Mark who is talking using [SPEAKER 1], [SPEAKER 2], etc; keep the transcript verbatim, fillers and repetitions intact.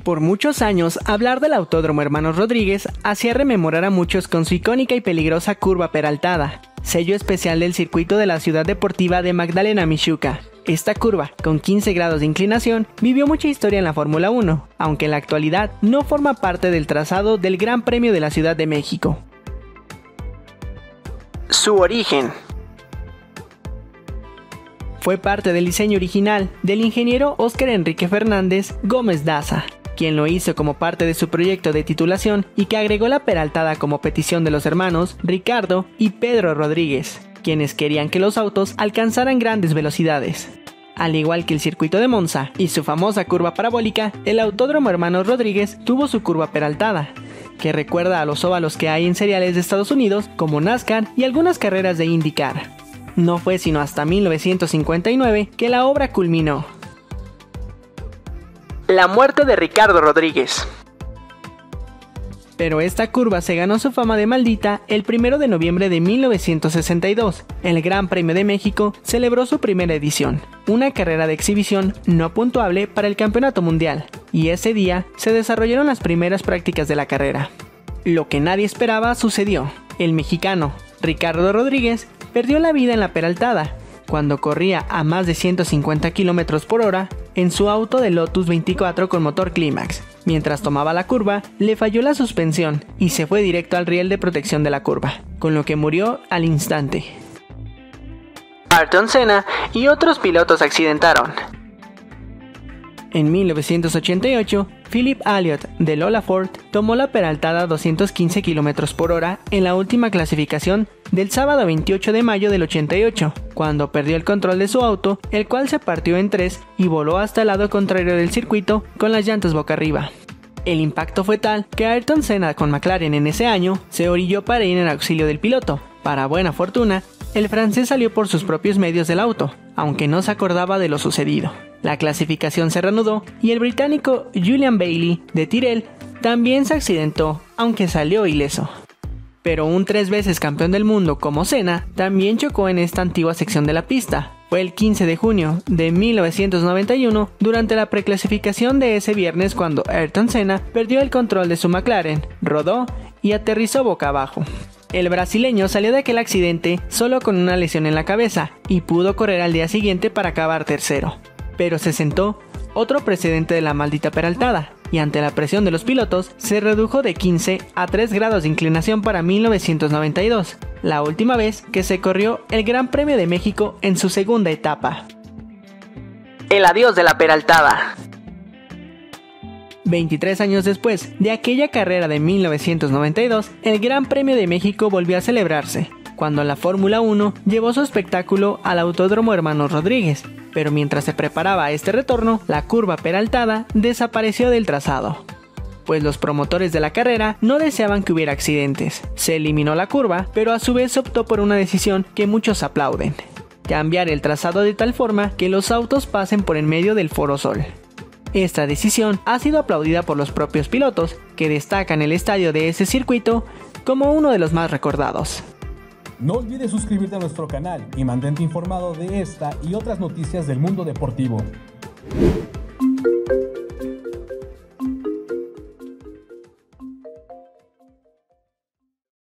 [SPEAKER 1] Por muchos años, hablar del Autódromo Hermanos Rodríguez hacía rememorar a muchos con su icónica y peligrosa curva peraltada, sello especial del circuito de la ciudad deportiva de Magdalena Mixhuca. Esta curva, con quince grados de inclinación, vivió mucha historia en la Fórmula uno, aunque en la actualidad no forma parte del trazado del Gran Premio de la Ciudad de México. Su origen fue parte del diseño original del ingeniero Óscar Enrique Fernández Gómez Daza, quien lo hizo como parte de su proyecto de titulación y que agregó la peraltada como petición de los hermanos Ricardo y Pedro Rodríguez, quienes querían que los autos alcanzaran grandes velocidades. Al igual que el circuito de Monza y su famosa curva parabólica, el Autódromo Hermanos Rodríguez tuvo su curva peraltada, que recuerda a los óvalos que hay en seriales de Estados Unidos como NASCAR y algunas carreras de IndyCar. No fue sino hasta mil novecientos cincuenta y nueve que la obra culminó. La muerte de Ricardo Rodríguez. Pero esta curva se ganó su fama de maldita el primero de noviembre de mil novecientos sesenta y dos. El Gran Premio de México celebró su primera edición, una carrera de exhibición no puntuable para el Campeonato Mundial, y ese día se desarrollaron las primeras prácticas de la carrera. Lo que nadie esperaba sucedió. El mexicano Ricardo Rodríguez perdió la vida en la peraltada, cuando corría a más de ciento cincuenta kilómetros por hora en su auto de Lotus veinticuatro con motor Climax. Mientras tomaba la curva, le falló la suspensión y se fue directo al riel de protección de la curva, con lo que murió al instante. Ayrton Senna y otros pilotos accidentaron. En mil novecientos ochenta y ocho, Philip Elliott de Lola Ford tomó la peraltada a doscientos quince kilómetros por hora en la última clasificación del sábado veintiocho de mayo del ochenta y ocho, cuando perdió el control de su auto, el cual se partió en tres y voló hasta el lado contrario del circuito con las llantas boca arriba. El impacto fue tal que Ayrton Senna con McLaren en ese año se orilló para ir en auxilio del piloto. Para buena fortuna, el francés salió por sus propios medios del auto, aunque no se acordaba de lo sucedido. La clasificación se reanudó y el británico Julian Bailey de Tyrrell también se accidentó, aunque salió ileso. Pero un tres veces campeón del mundo como Senna también chocó en esta antigua sección de la pista. Fue el quince de junio de mil novecientos noventa y uno, durante la preclasificación de ese viernes, cuando Ayrton Senna perdió el control de su McLaren, rodó y aterrizó boca abajo. El brasileño salió de aquel accidente solo con una lesión en la cabeza y pudo correr al día siguiente para acabar tercero. Pero se sentó otro precedente de la maldita peraltada, y ante la presión de los pilotos se redujo de quince a tres grados de inclinación para mil novecientos noventa y dos, la última vez que se corrió el Gran Premio de México en su segunda etapa. El adiós de la peraltada. veintitrés años después de aquella carrera de mil novecientos noventa y dos, el Gran Premio de México volvió a celebrarse, cuando la Fórmula uno llevó su espectáculo al Autódromo Hermanos Rodríguez, pero mientras se preparaba a este retorno, la curva peraltada desapareció del trazado, pues los promotores de la carrera no deseaban que hubiera accidentes. Se eliminó la curva, pero a su vez se optó por una decisión que muchos aplauden: cambiar el trazado de tal forma que los autos pasen por en medio del Foro Sol. Esta decisión ha sido aplaudida por los propios pilotos, que destacan el estadio de ese circuito como uno de los más recordados.
[SPEAKER 2] No olvides suscribirte a nuestro canal y mantente informado de esta y otras noticias del mundo deportivo.